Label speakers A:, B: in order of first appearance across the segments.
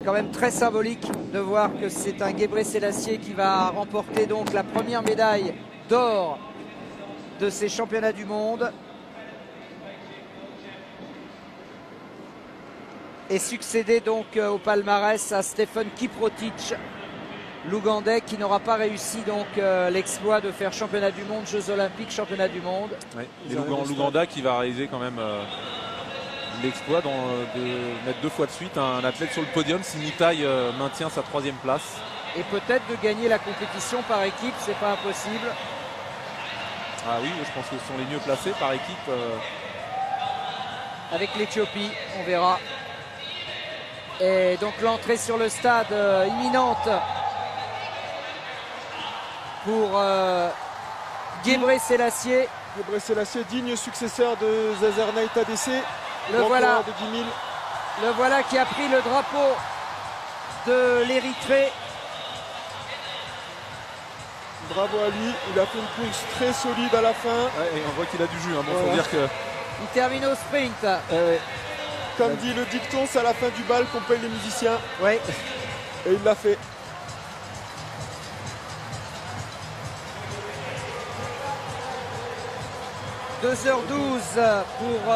A: Quand même très symbolique de voir que c'est un Gebre Selassie qui va remporter donc la première médaille d'or de ces championnats du monde et succéder donc au palmarès à Stephen Kiprotich, l'Ougandais, qui n'aura pas réussi donc l'exploit de faire championnat du monde, Jeux Olympiques, championnat du monde.
B: Ouais. Et l'Ouganda qui va réaliser quand même l'exploit de mettre 2 fois de suite un athlète sur le podium si Moutai maintient sa 3e place.
A: Et peut-être de gagner la compétition par équipe, c'est pas impossible.
B: Ah oui, je pense que ce sont les mieux placés par équipe.
A: Avec l'Éthiopie, on verra. Et donc l'entrée sur le stade imminente pour Gebre Selassie.
C: Gebre Selassie, digne successeur de Zazernaï Tadesse.
A: Le voilà,
C: de 10 000.
A: le voilà qui a pris le drapeau de l'Érythrée.
C: Bravo à lui, il a fait une course très solide à la fin.
B: Ouais, et on voit qu'il a du jus, hein. Bon, faut dire que...
A: Il termine au sprint.
C: Comme dit le dicton, c'est à la fin du bal qu'on paye les musiciens.
A: Oui.
C: Et il l'a fait. «
A: 2h12 pour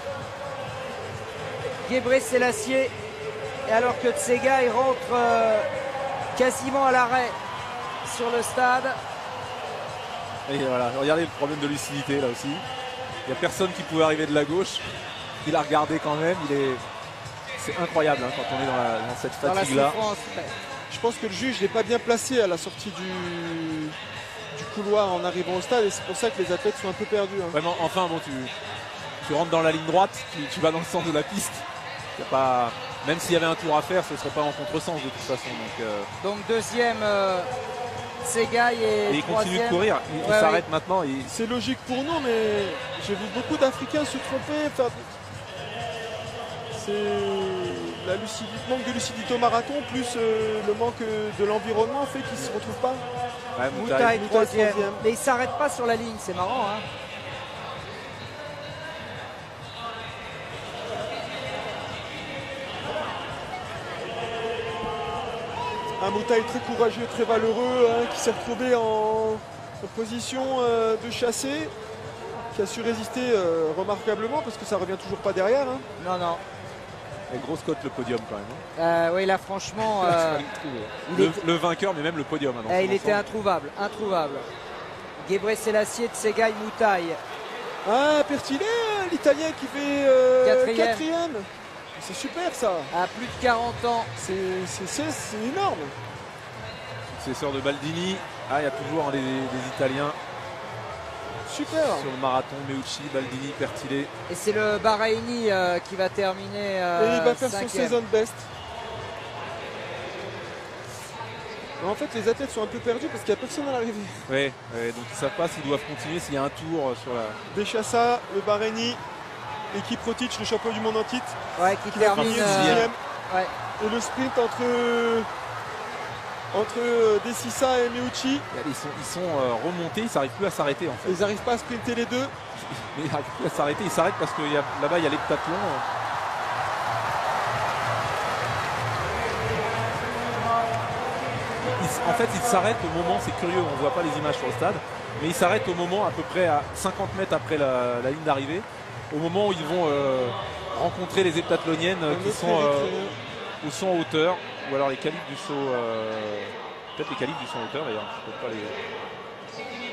A: Gebre Selassie. Et alors que Tsega il rentre quasiment à l'arrêt sur le stade.
B: Et voilà, regardez le problème de lucidité là aussi. Il n'y a personne qui pouvait arriver de la gauche. Il a regardé quand même. C'est incroyable hein, quand on est dans cette fatigue-là.
C: Je pense que le juge n'est pas bien placé à la sortie du couloir en arrivant au stade. Et c'est pour ça que les athlètes sont un peu perdus. Hein.
B: Vraiment, enfin, bon, tu rentres dans la ligne droite, tu vas dans le sens de la piste. Y a pas... Même s'il y avait un tour à faire, ce ne serait pas en contresens de toute façon.
A: Donc deuxième, Tsega et
B: il continue de courir. Il s'arrête maintenant.
C: C'est logique pour nous, mais j'ai vu beaucoup d'Africains se tromper. C'est le manque de lucidité au marathon, plus le manque de l'environnement fait qu'ils ne se retrouvent pas.
B: Ouais,
A: Moutai troisième. Mais il ne s'arrête pas sur la ligne, c'est marrant. Hein.
C: Un Moutai très courageux, très valeureux, hein, qui s'est retrouvé en position de chassé, qui a su résister remarquablement parce que ça revient toujours pas derrière. Hein.
A: Non, non.
B: Et grosse cote le podium quand même.
A: Oui, là franchement,
B: le vainqueur, mais même le podium. Hein,
A: il était introuvable. Gebre Selassie, Tsega, Moutai.
C: Ah, Pertile, l'Italien qui fait 4e. C'est super ça.
A: À plus de 40 ans.
C: C'est énorme.
B: Successeur de Baldini. Ah, il y a toujours des Italiens.
C: Super.
B: Sur le marathon, Meucci, Baldini, Pertile.
A: Et c'est le Bahreïni qui va terminer.
C: Et il va faire
A: 5e.
C: son season best. En fait, les athlètes sont un peu perdus parce qu'il n'y a personne à l'arrivée.
B: Oui, donc ils ne savent pas s'ils doivent continuer, s'il y a un tour sur la...
C: Béchassa, le Bahreïni, et Kiprotich, le champion du monde en titre.
A: Ouais, qui termine
C: 6e.
A: Ouais.
C: Et le sprint entre Dessissa et Meucci.
B: Ils sont remontés, ils n'arrivent plus à s'arrêter en fait.
C: Ils n'arrivent pas à sprinter les deux.
B: Mais ils n'arrivent plus à s'arrêter, ils s'arrêtent parce que là-bas il y a l'heptathlon. En fait, ils s'arrêtent au moment, c'est curieux, on ne voit pas les images sur le stade, mais ils s'arrêtent au moment à peu près à 50 mètres après la ligne d'arrivée, au moment où ils vont rencontrer les heptathloniennes qui sont en hauteur, ou alors les qualifs du saut, peut-être les qualifs du saut en hauteur d'ailleurs, je ne peux pas les...